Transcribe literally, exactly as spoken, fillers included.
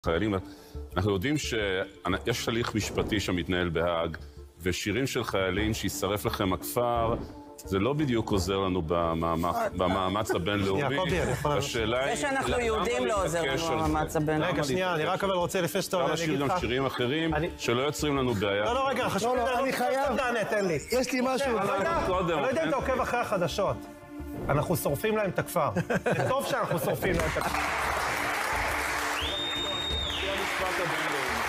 חיילים, אנחנו יודעים שיש הליך משפטי שמתנהל בהאג, ושירים של חיילים שישרף לכם הכפר, זה לא בדיוק עוזר לנו במאמץ הבינלאומי. זה שאנחנו יהודים לא עוזר לנו במאמץ הבינלאומי. רגע, שנייה, אני רק אבל רוצה לפני שאתה... אפשר לשיר גם שירים אחרים שלא יוצרים לנו בעיה. לא, לא, רגע, חשוב לי, אני חייב... תן לי. יש לי משהו. אני לא יודע אם אתה עוקב אחרי החדשות. אנחנו שורפים להם את הכפר. זה טוב שאנחנו שורפים להם את הכפר.